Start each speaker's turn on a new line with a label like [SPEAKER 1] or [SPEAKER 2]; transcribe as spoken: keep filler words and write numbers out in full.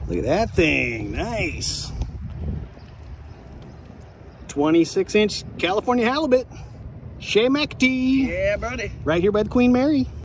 [SPEAKER 1] Look at that thing, nice. twenty-six inch California halibut. Shea McIntee.
[SPEAKER 2] Yeah, buddy.
[SPEAKER 1] Right here by the Queen Mary.